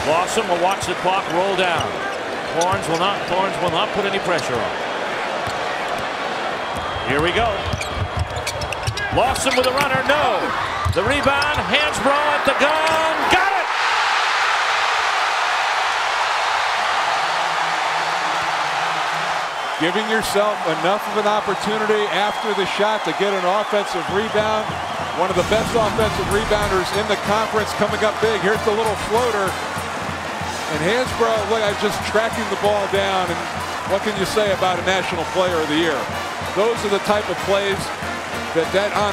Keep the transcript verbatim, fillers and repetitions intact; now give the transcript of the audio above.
Lawson will watch the clock roll down. Horns will not. Horns will not put any pressure on. Here we go. Lawson with a runner. No. The rebound. Hansbrough at the gun. Got it. Giving yourself enough of an opportunity after the shot to get an offensive rebound. One of the best offensive rebounders in the conference coming up big. Here's the little floater. And Hansbrough, look, I'm just tracking the ball down. And what can you say about a National Player of the Year? Those are the type of plays that that on